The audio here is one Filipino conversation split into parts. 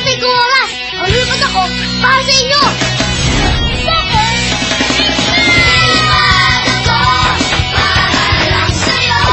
Hintay ko oras! Malipat ako para sa inyo! Soccer! Nilipad ako para lang sa'yo!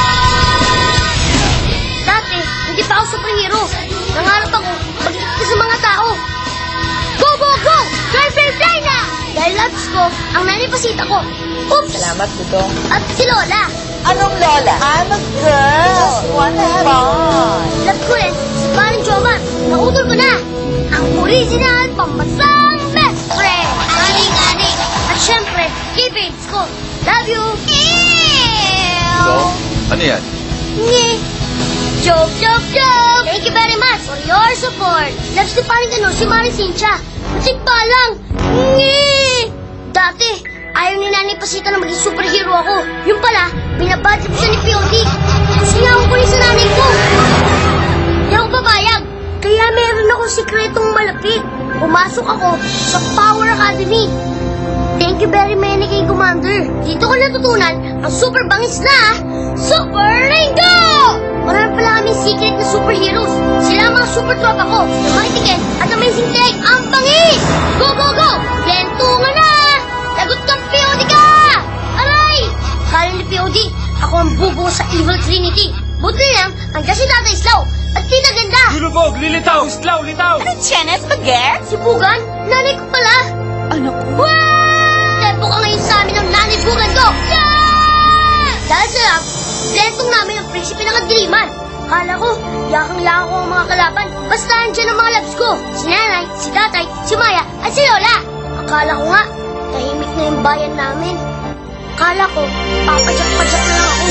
Dati, hindi pa ako superhero. Nangarap ako magiging sa mga tao. Go, go, go! Girlfriend fly na! Dahil loves ko ang nanipasita ko. Oops! Salamat, Bagong. At si Lola. Anong Lola? I'm a girl. Just wanna have fun. Love ko rin si Paring Joman. Nautol ko na. Ang original pambansang best friend. Aling-aling. At syempre, key-babes ko. Love you. So, ano yan? Nge. Joke, joke, joke. Thank you very much for your support. Loves ko Paring si Maring Cynthia. Matik pa lang. Nge. Dati, ayaw ni Nanay Pasita na maging superhero ako. Yung pala, binabadyo ko siya ni POD. Gusto niya akong kunin sa nanay ko. Hindi ako papayag. Kaya meron akong sikretong malapit. Pumasok ako sa Power Academy. Thank you very many kay Commander. Dito ko natutunan ang super bangis na Super Inggo! Marami pala kaming secret na superheroes. Sila ang mga super tropa ko na makitikin at amazing tag ang bangis! Go, go, go! Gentungan na! Lagot kang POD ka! Aray! Kala ni POD, ako ang bubuo sa Evil Trinity. Buti lang, hanggang si Tatay Slaw at tinaganda. Lulubog, lilitaw, islaw, litaw. Ano, Chenes, Baguette? Si Bugan, nanay ko pala. Ano ko? Wow! Tempo ka ngayon sa amin ng nanay Bugan ko. Yeah! Dahil sa lang, blentong namin ang prinsipe ng kadiliman. Kala ko, yakang-yakang ko ang mga kalaban. Basta andyan ang mga labs ko. Si nanay, si tatay, si Maya, at si Lola. Akala ko nga, tahimik na yung bayan namin. Akala ko, papadyak-padyak na lang ako.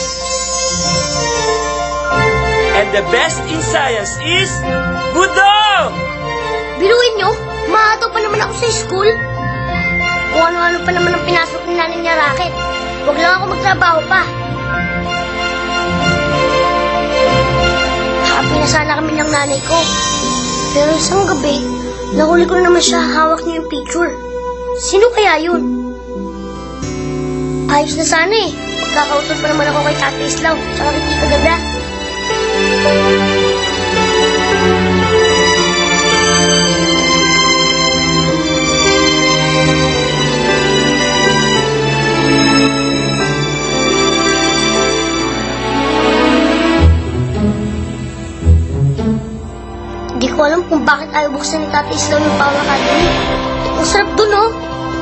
And the best in science is Budong! Biruin nyo, maato pa naman ako sa school. Kung ano-ano pa naman ang pinasok ni nanay niya racket. Huwag lang ako magtrabaho pa. Happy na sana kami ng nanay ko. Pero isang gabi, nahuli ko na naman siya hawak niya yung picture. Sino kaya yun? Ayos na sana eh. Magkakautol pa naman ako kay Tatay Slaw tsaka kay Tita Ganda. Hindi ko alam kung bakit ayaw buksan ni Tatay Slaw yung Power Academy. Ang sarap dun, oh!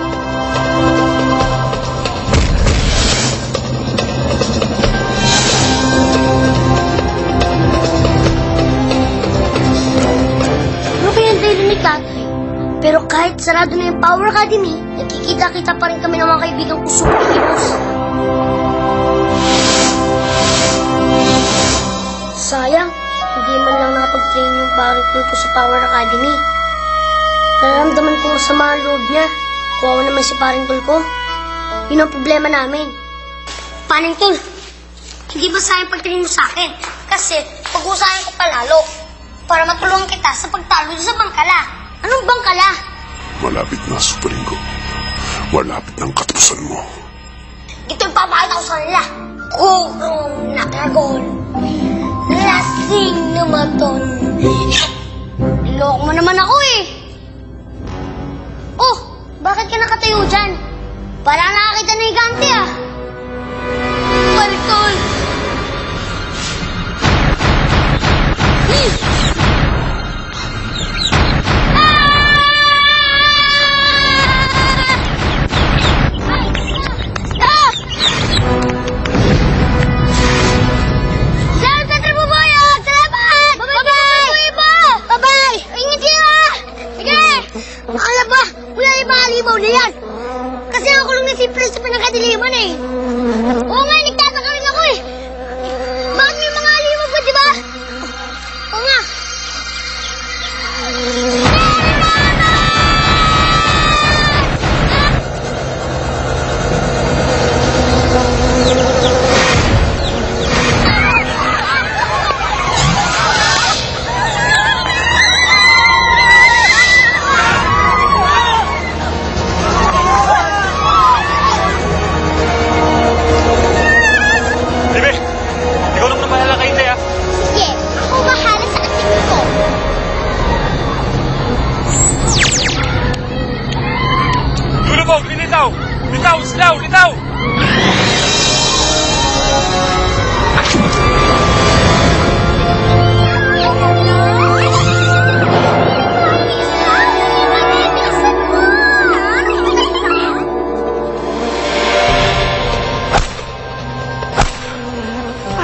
Ano kaya ang dahilan ni Tatay? Pero kahit sarado na yung Power Academy, nagkikita-kita pa rin kami ng mga kaibigan ko superheroes. Sayang, hindi man lang nakapag-train yung parang ko sa Power Academy. Nararamdaman ko masama ang loob niya. Kuwawa naman si paring tol ko. Yun ang problema namin. Paring tol, hindi ba sayang pagtrain mo sa akin? Kasi pag-usahin ko palalo para matulungan kita sa pagtalo sa bangkala. Anong bangkala? Malapit na, Super Inggo. Malapit ng katapusan mo. Ito yung papakita ko sa kanila. Kurong na dragon. Lasting na maton. Niloko mo naman ako eh. Oh, bakit ka nakatayo dyan? Parang nakakita na higante ah. Tol. Alam ba, wala yung mga limaw na yan. Kasi ang kulong na si Prinsipe ng kadiliman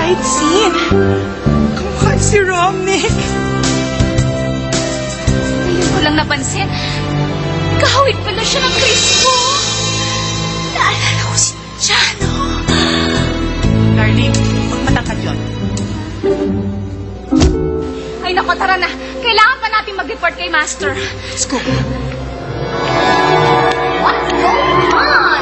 fight scene. Kamukha si Romnick. Ngayon ko lang napansin, kahawig pala siya ng Cristo. Naalala ko si Chano. Darling, huwag matangkad yun. Ay nako, tara na. Kailangan pa natin mag-report kay Master. Scoop. What's going on?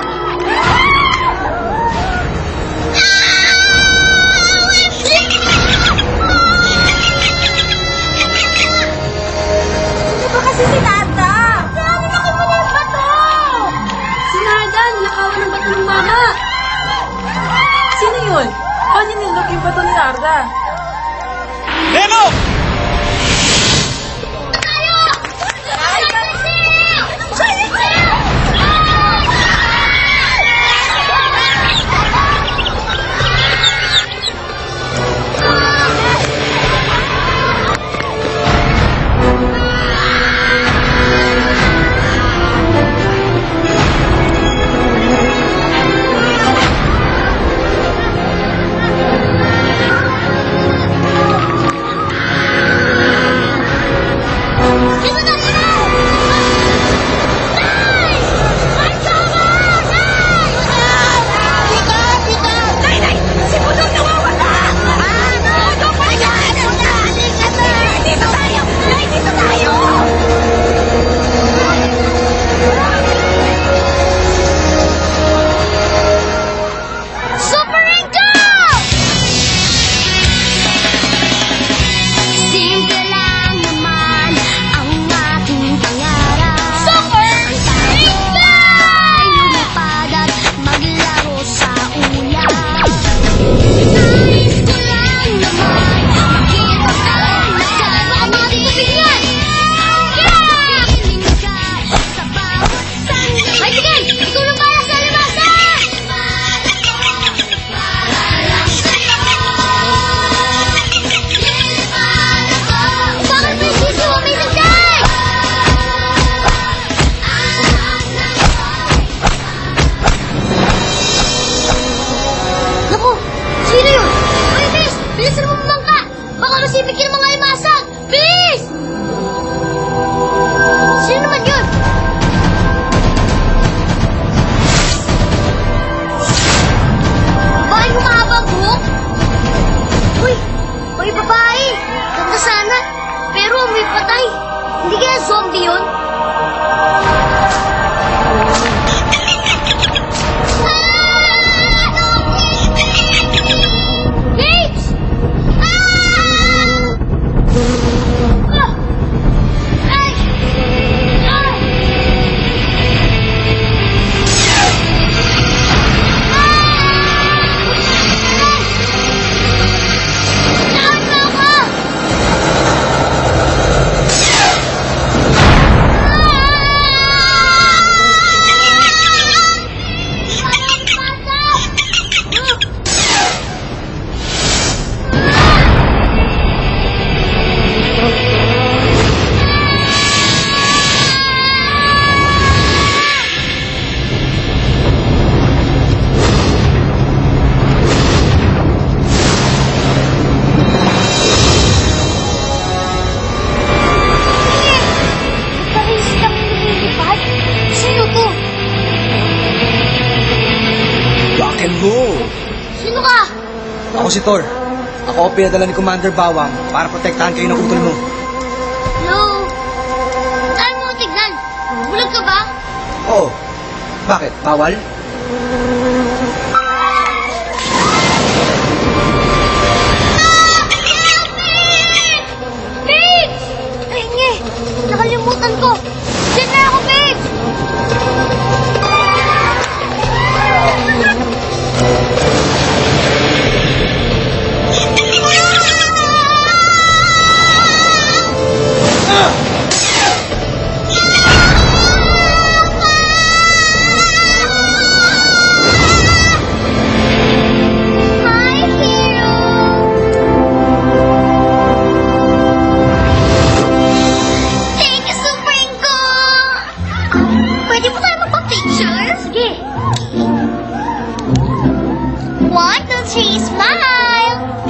Ano ba kasi si Nada? Sabi na mo ng bato! Si Nada, nakawan ng bato ng mama. Sino yun? Paano nilok yung bato ni Narda? Memo! Ako si Thor. Ako ang pinadala ni Commander Bawang para protektahan kayo ng utol mo. No. Saan mo tignan? Bulag ka ba? Oo. Bakit? Bawal? Paige! Ay, nge. Nakalimutan ko. Diyan na ako, Paige! Smile!